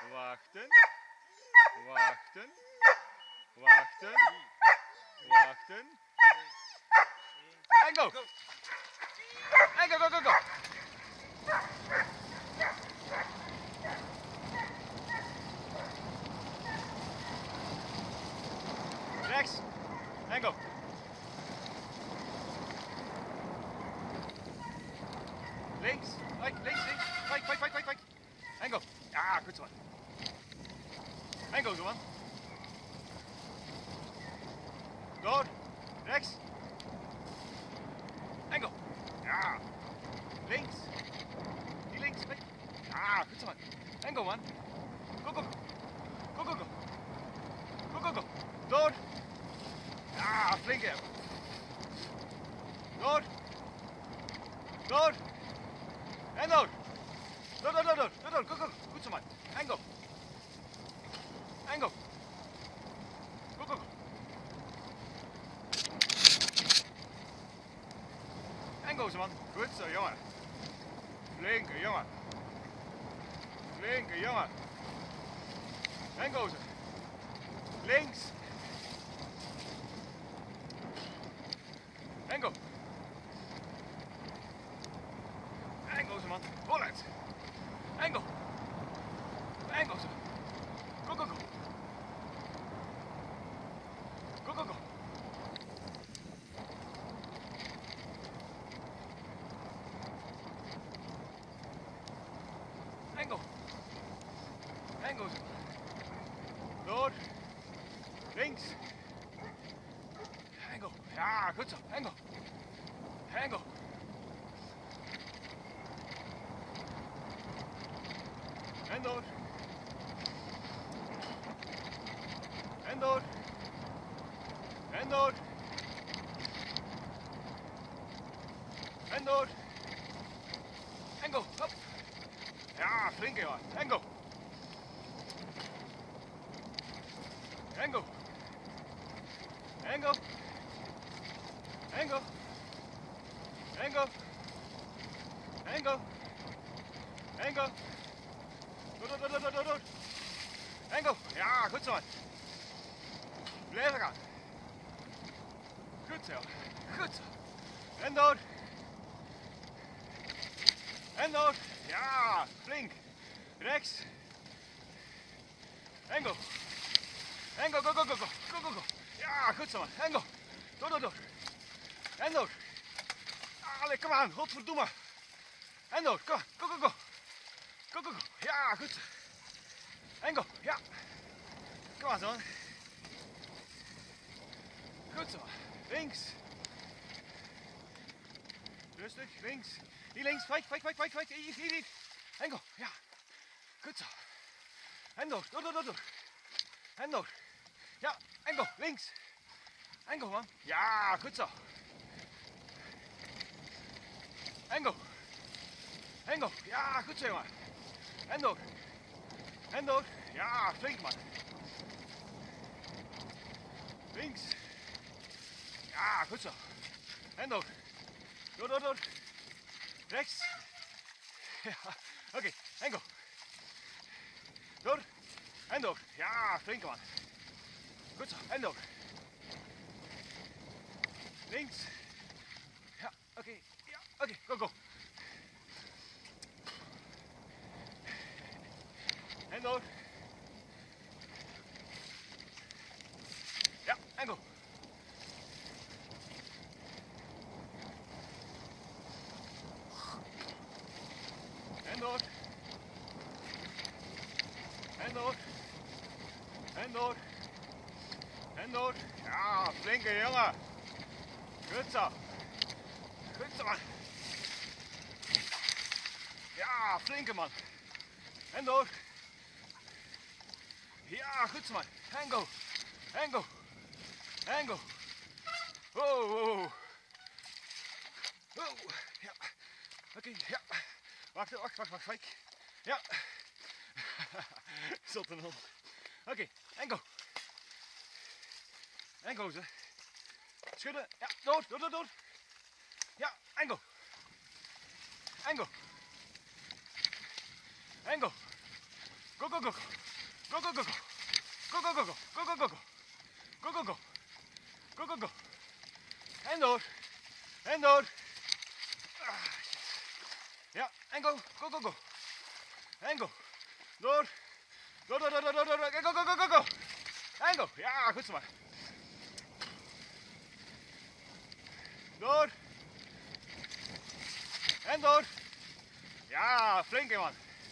Wachten. Wachten. Wachten. Wachten. En go. En go, go, go, go. Rechts. En go. Links. Right, links, links. Right, right, right, right, right. En go. Ja, goed zo man. En go zo man. Door. Rechts. En go. Ja. Links. Die links. Right. Ja, goed zo man. En go man. Go, go, go. Go, go, go. Go, go, go. Door. Ja, flink hè. Door. Door. En door. Door, door, door, door. Door, door. Go, go. Goed zo man. En go. En go. Go, go, go. En go zo man. Goed zo jongen. Flinke jongen. Flinke jongen. En go zo. Links. En go. En go zo man. Vooruit. En go. En go zo. Go, go, go. Go, go, go. En go. En go zo. Door. Links. En go. Ja, goed zo. En go. En go. En door. En door. En door. En door. En go. Hop. Ja, flink jongen. En go. En go. En go. En go. En go. En go. En go. Door, door, door, door, door, door. En go. Ja, goed zo man. Blijven gaan. Goed zo. Goed zo. En door. En door. Ja, flink. Rechts. En go. En go, go, go, go, go. Go, go, go. Ja, goed zo man. En go. Door, door, door. En door. Allee, kom aan. Godverdomme. En door. Kom. Go, go, go. Go, go, go. Ja, goed zo. En go. Ja. Kom aan zo man. Goed zo. Links. Rustig. Links. Hier links. Fight, fight, fight, fight, fight. Hier. En go. Ja. Goed zo. En door. Door, door, door, door. En door. Ja. En go. Links. En go man. Ja. Goed zo. En go. En go. Ja. Goed zo jongen. En door. En door. Ja. Flink man. Links. Ja. Goed zo. En door. Door, door, door. Rechts. Ja. Oké. En go. Door. En door. Ja, flinke man. Goed zo. En door. Links. Ja, oké. Ja, oké. Go, go. En door. Ja, en go. En door. En door. En door. En door. Ja, flinke jongen. Goed zo. Goed zo man. Ja, flinke man. En door. Ja, goed zo man. En go. En go. En go. Wow, wow. Wow. Ja. Oké, ja. Wacht, wacht, wacht, wacht, wacht. Ja. Zotte man. Oké, en go. En go ze. Schudden. Ja, door, door, door, door. Ja, en go. En go. En go. Go, go, go, go. Go, go, go, go. Go, go, go, go. Go, go, go, go. Go, go, go. Go, go, go. En door. En door. Ja, en go. Go, go, go. En go. Door. Door, door, door, door, door, door. Go, go, go, go, go. En go. Ja, goed zo maar. Door. En door. Ja, flink hè man.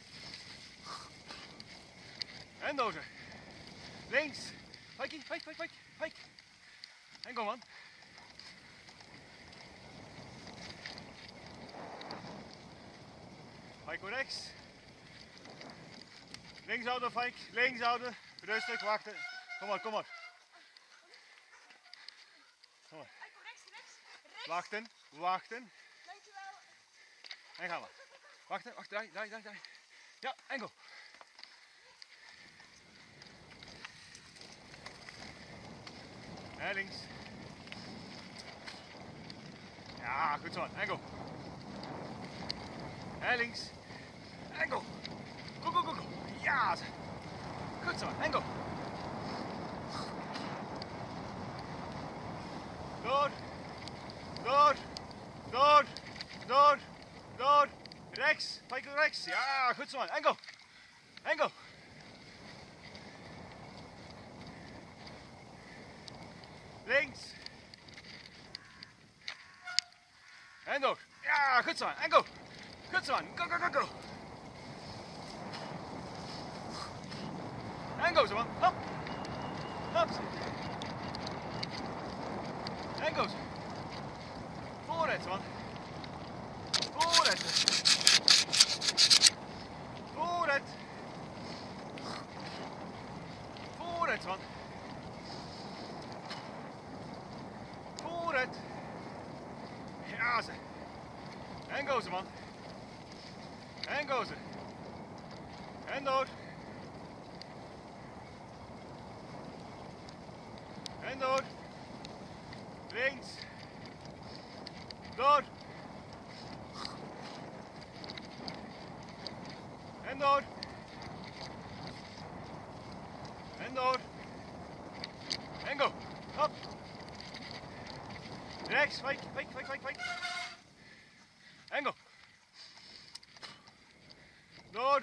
En door. Links. Pike, pike, pike, pike, pike. En go man. Pike rechts. Links houden, Pike. Links houden. Rustig, wachten. Kom maar, kom maar. Kom maar. Rechts, rechts, rechts. Wachten, wachten. Dankjewel. En gaan we. Wachten, wacht, draai, draai, draai, draai. Ja, en go. En links. Ja, goed zo. En go. En links. En go. Go, go, go, go. Ja. Goed zo. En go. Door. Door. Door. Door. Door. Rechts. Pike rechts. Ja, goed zo. En go. En go. Links. En door. Ja, goed zo. En go. Goed zo. Go, go, go, go. En go zo man. Hop. Hop. En go zo. Vooruit man. Vooruit. Vooruit. Vooruit man. Vooruit. Ja ze. En go ze man. En go ze. En door. En door. Links. Door. En door. En door. En go. Hop. Rechts. Wijk, wijk, wijk, wijk, wijk. En go. Door.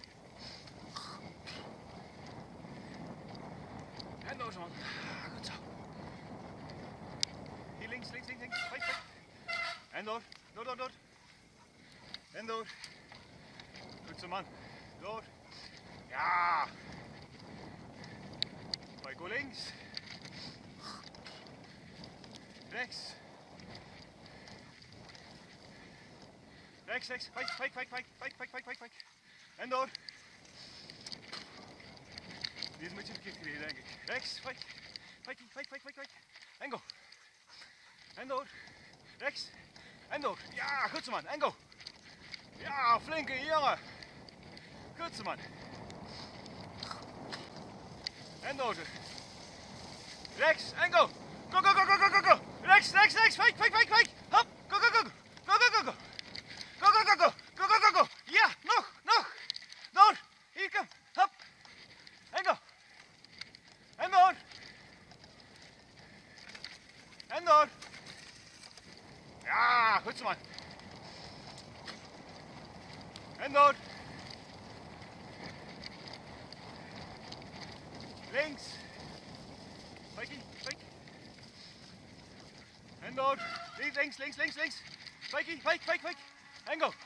En door zo man. Goed zo. Hier links, links, links, links. Wijk, wijk. En door. Door, door, door. En door. Goed zo man. Door. Ja. Wijk, go links. Rechts. Rechts, rechts. Wijk, wijk, wijk, wijk, wijk, wijk, wijk, wijk, wijk. En door. Die is een beetje verkeerd gereden, denk ik. Rechts, wijk. Wijk, wijk, wijk, wijk, wijk. En go. En door. Rechts. En door. Ja, goed zo man. En go. Ja, flinke jongen. Goed zo man. En door. Rechts. En go. Go, go, go, go, go, go, go. Rechts, rechts, rechts. Wijk, wijk, wijk, wijk. Hop. Go, go, go, go. Go, go, go, go. Go, go, go, go. Go, go, go, go. Ja, nog, nog. Door. Hier, kom. Hop. En go. En door. En door. Ja, goed zo man. En door. Links. Pikey, pik. En door. Links, links, links, links. Pikey, pik, pik, pik. En go.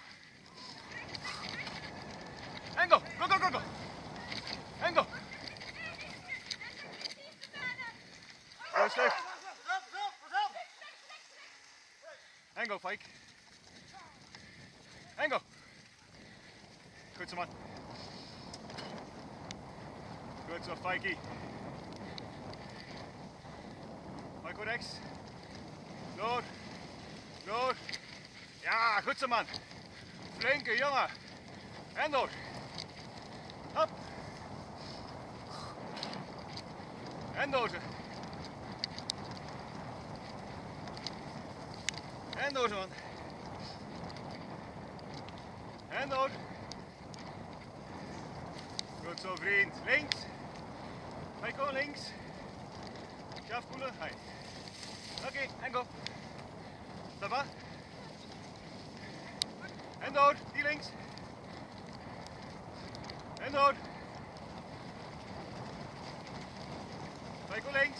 En go. Go, go, go, go. En go. Rustig. En go, Pike. En go. Goed zo man. Goed zo, Pikey. Pike rechts. Door. Door. Ja, goed zo man. Flinke jongen. En door. Hop. En door ze. En door zo man. En door. zo vriend. Links. Michael, links. Je afkoelen. Hai. Oké, en go. Ça va? En door, die links. En door. Michael links.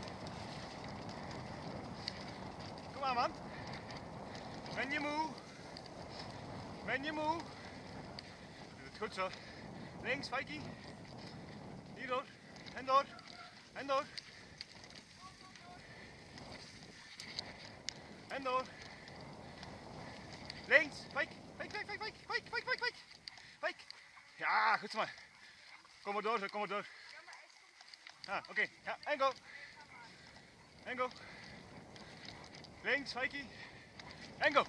Kom aan man. Ben je moe? Ben je moe? Doe het goed zo. Links, Mikey. Hier door. En door. En door. En door. Links. Fijk. Fijk, fijk, fijk, fijk. Fijk, fijk, fijk, fijk. Fijk. Ja, goed zo maar. Kom maar door, kom maar door. Ah, oké. Ja, en go. En go. Links, Mikey. En go.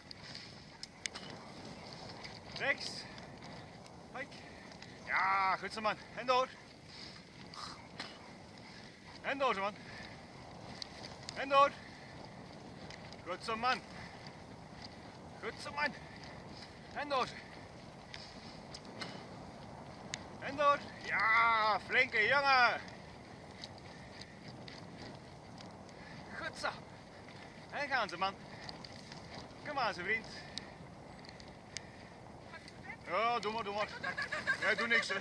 Rechts. Fijk. Ja, goed zo man. En door. En door zo man. En door. Goed zo man. Goed zo man. En door. En door. Ja, flinke jongen. Goed zo. En gaan ze man. Kom aan ze vriend. Ja, doe maar, doe maar. Ja, doe niks hè.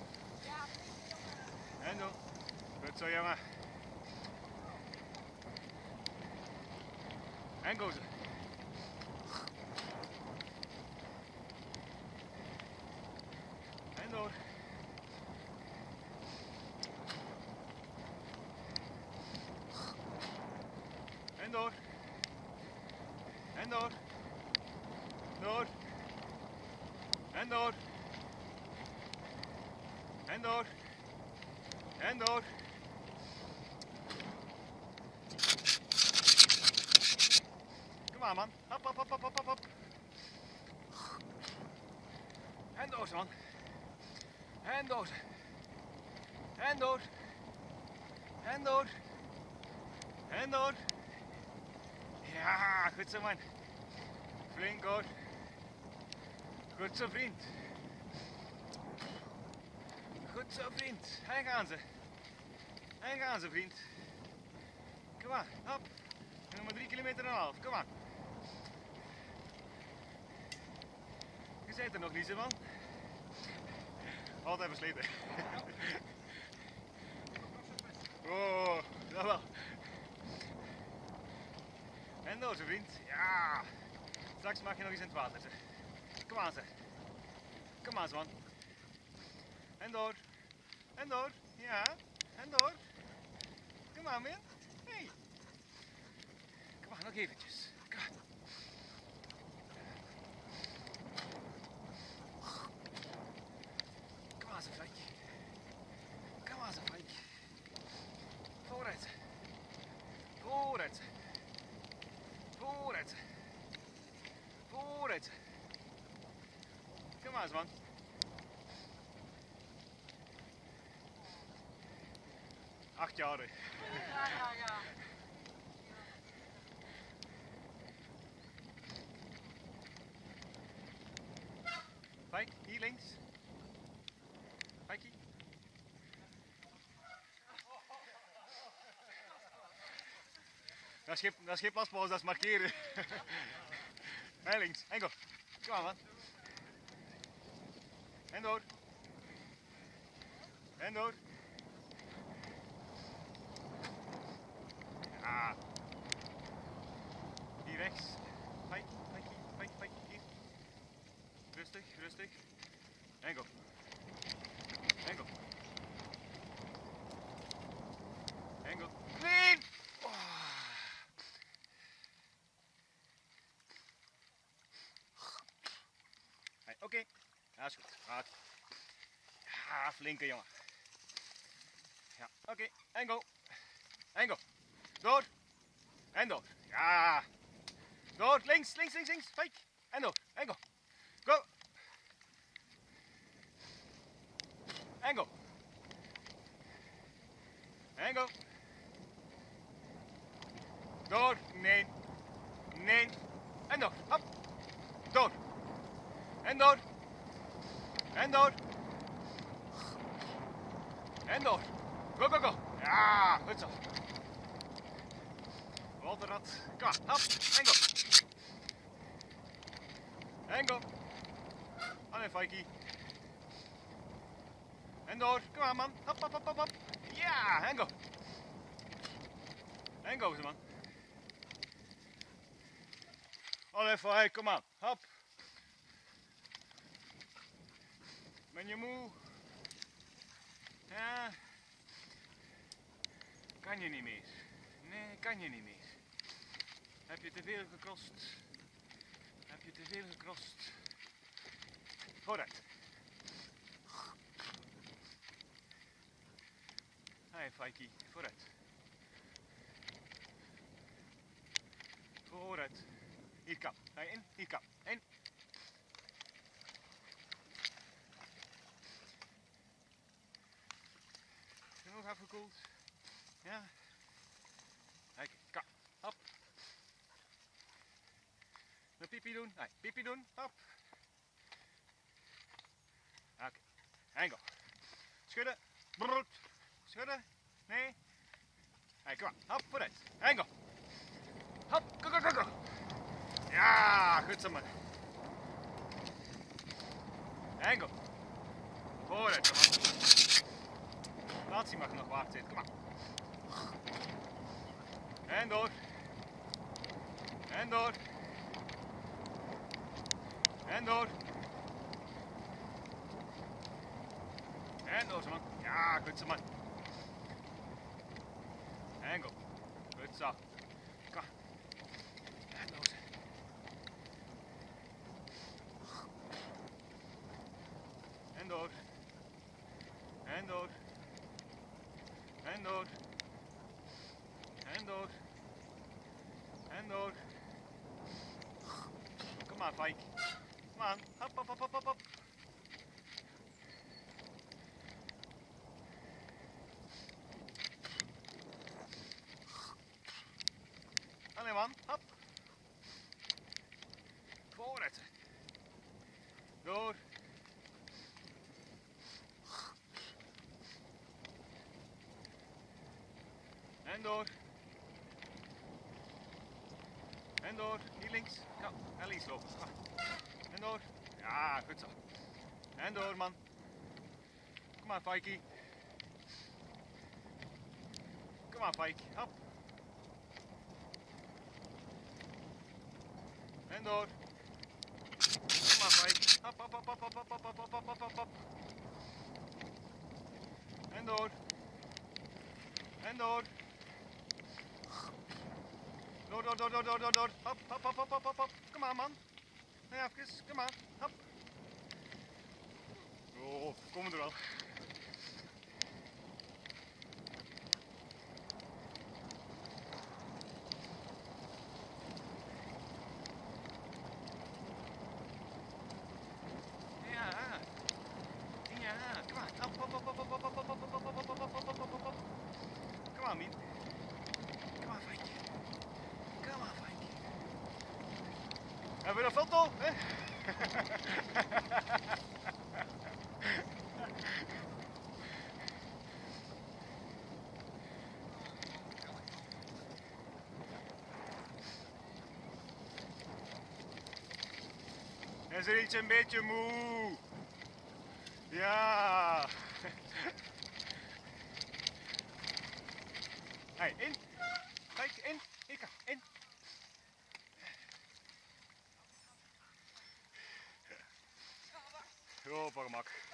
En doe. Goed zo jongen. En go ze. En door. En door. En door. Door. En door. En door. En door. Kom aan man. Hop, hop, hop, hop, hop, hop. En door man. En door. En door. En door. En door. Ja, goed zo man. Flink hoor. Goed zo vriend. Goed zo vriend. En gaan ze. En gaan ze vriend. Kom maar, hop. Nog maar 3,5 kilometer. Kom aan. Je zit er nog niet zo man. Altijd versleten. Oh, dat wel. En door zo vriend. Ja. Straks mag je nog eens in het water. Zeg. Kom aan zeg. Kom aan man. En door. En door. Ja. En door. Kom aan man. Hey. Kom aan, nog eventjes. Kom aan. Kom aan, Frank. Kom aan, Frank. Vooruit. Vooruit. Vooruit. Vooruit. Kom aan, man. Acht jaar. Ja. Kijk, hier links. Kijk hier. Dat is geen paspauze, dat is markeren. En links, en go. Kom aan man. En door. En door. Ja. Hier rechts. Kijk, hier. Rustig, rustig. En go. En go. En go. Clean! Oké, dat is goed. Gaat. Ja, flinke jongen. Ja, oké. En go. En go. Door. En door. Ja. Door. Links. Kijk. En door. En go. Go. En go. En go. Door. Nee. En door. Hop. Door. En door. En door. En door. Go, go, go. Ja, goed zo. Walterrad. Kom maar, hop. En go. En go. Allee, Fikey. En door. Kom aan, man. Hop, hop, hop, hop, hop. Ja, en go. En go, man. Allee, Fikey, kom aan. Hop. Ben je moe? Ja. Kan je niet meer? Nee, kan je niet meer. Heb je te veel gekrost? Heb je te veel gekrost? Vooruit. Hey, Fikey, vooruit. Vooruit. Hier kan. Ga je in? Hier kan. In. Genoeg afgekoeld. Ja. Kijk, kom. Hop. Een piepie doen. Nee, piepie doen. Hop. Oké. En go. Schudden. Brrrt. Schudden. Nee. Hey, kom maar. Hop, vooruit. En go. Hop, go, go, go, go. Ja, goed zo man. En go. Vooruit, man. Laatste mag nog waard zitten. Kom maar. En door. En door. En door. En door, man. Ja, goed zo, man. En go. Goed zo. Kom. En door. En door. En door. En door. En door. En door. Kom maar, Fike. Kom aan. Hop, hop, hop, hop, hop, hop. Allee man, hop. Vooruit. Door. En door. En door. Hier links. Ja, en links lopen. En door. Ja, goed zo. En door, man. Kom maar, Fikey. Kom maar, Fike. Hop. En door. Kom maar, Fike. Hop, hop, hop, hop, hop, hop, hop, hop, hop, hop, hop, hop. En door. En door. Door, door, door, door, door, door, door. Hop, hop, hop, hop, hop, hop, hop. Kom aan, man. Nee, even. Kom maar. Hop. Oh, komen er wel. Ja. Ja, kom maar. Hop, hop, hop, hop, hop, hop, hop, hop, hop, hop, hop, hop, hop, hop, hop, hop. Kom aan, Mien. Kom aan, Fike. Kom aan, Fike. Hebben we een foto? Hè? Is er iets een beetje moe? Ja. Hey, in. Kijk, in. Ik in. Oh, pak gemak.